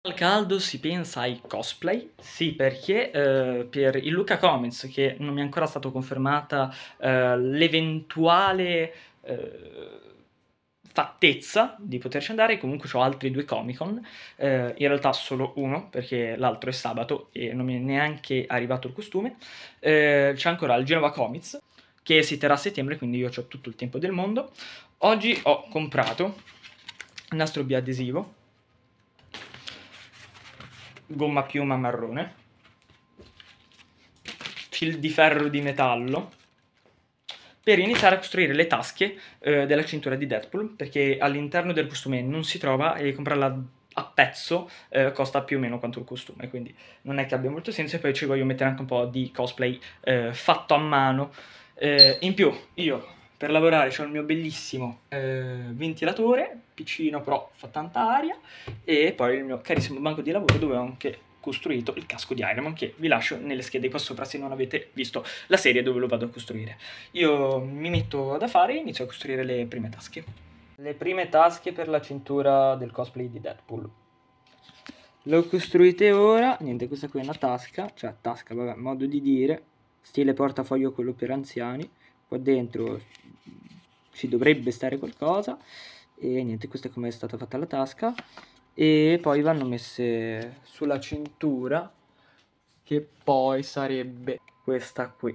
Al caldo si pensa ai cosplay, sì, perché per il Lucca Comics, che non mi è ancora stato confermata l'eventuale fattezza di poterci andare, comunque ho altri 2 Comic Con, in realtà solo uno, perché l'altro è sabato e non mi è neanche arrivato il costume. C'è ancora il Genova Comics, che si terrà a settembre, quindi io ho tutto il tempo del mondo. Oggi ho comprato il nastro biadesivo, gomma piuma marrone, fil di ferro di metallo, per iniziare a costruire le tasche della cintura di Deadpool, perché all'interno del costume non si trova e comprarla a pezzo costa più o meno quanto il costume, quindi non è che abbia molto senso. E poi ci voglio mettere anche un po' di cosplay fatto a mano. In più io per lavorare ho il mio bellissimo ventilatore, piccino però fa tanta aria, e poi il mio carissimo banco di lavoro dove ho anche costruito il casco di Iron Man, che vi lascio nelle schede qua sopra se non avete visto la serie dove lo vado a costruire. Io mi metto da fare e inizio a costruire le prime tasche. Le prime tasche per la cintura del cosplay di Deadpool. Le ho costruite ora, niente, questa qui è una tasca, cioè tasca, vabbè, modo di dire, stile portafoglio quello per anziani. Qua dentro ci dovrebbe stare qualcosa e niente, questa è come è stata fatta la tasca. E poi vanno messe sulla cintura, che poi sarebbe questa qui.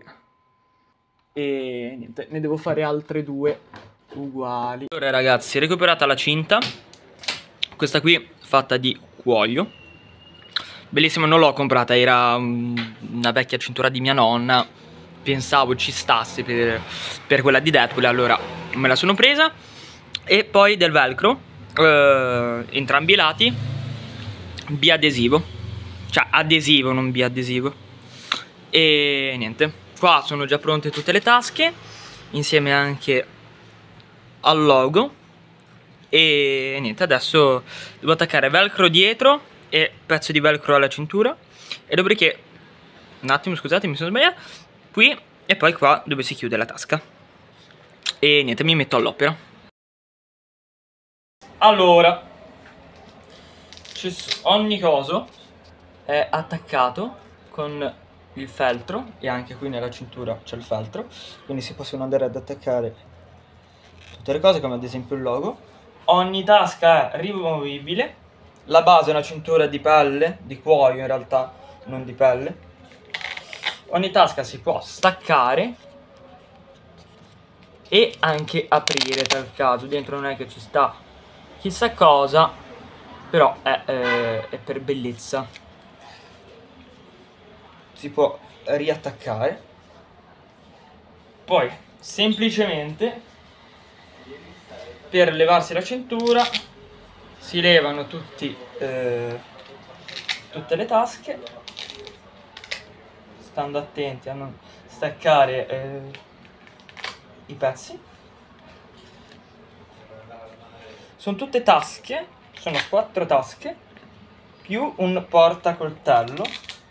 E niente, ne devo fare altre 2 uguali. Allora ragazzi, recuperata la cinta, questa qui fatta di cuoio, bellissima, non l'ho comprata, era una vecchia cintura di mia nonna, pensavo ci stasse per quella di Deadpool, allora me la sono presa. E poi del velcro, entrambi i lati, biadesivo, cioè adesivo non biadesivo. E niente, qua sono già pronte tutte le tasche insieme anche al logo. E niente, adesso devo attaccare velcro dietro e pezzo di velcro alla cintura, e dopodiché, un attimo scusate mi sono sbagliato, qui e poi qua dove si chiude la tasca. E niente, mi metto all'opera. Allora, ogni coso è attaccato con il feltro, e anche qui nella cintura c'è il feltro, quindi si possono andare ad attaccare tutte le cose, come ad esempio il logo. Ogni tasca è rimovibile, la base è una cintura di pelle, di cuoio in realtà, non di pelle. Ogni tasca si può staccare e anche aprire per caso, dentro non è che ci sta chissà cosa, però è per bellezza. Si può riattaccare, poi semplicemente per levarsi la cintura si levano tutte le tasche, stando attenti a non staccare i pezzi. Sono tutte tasche, sono 4 tasche più un portacoltello.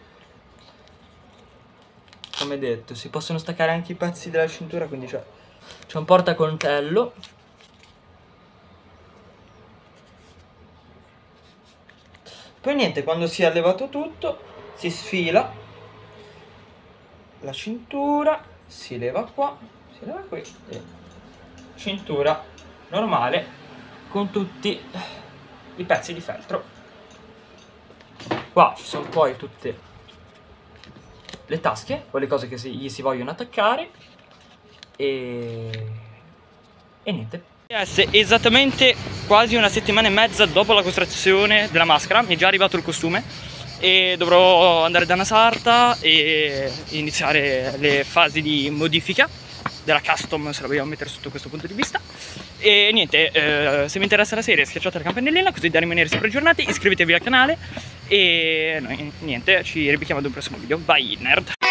Come detto, si possono staccare anche i pezzi della cintura, quindi c'è un portacoltello. Poi niente, quando si è levato tutto si sfila la cintura, si leva qua, si leva qui, e cintura normale con tutti i pezzi di feltro. Qua ci sono poi tutte le tasche, quelle cose che gli si vogliono attaccare, e niente. Esattamente quasi una settimana e mezza dopo la costruzione della maschera mi è già arrivato il costume e dovrò andare da una sarta e iniziare le fasi di modifica della custom, se la vogliamo mettere sotto questo punto di vista. E niente, se vi interessa la serie schiacciate la campanellina così da rimanere sempre aggiornati, iscrivetevi al canale e niente, ci ribecchiamo ad un prossimo video. Bye nerd!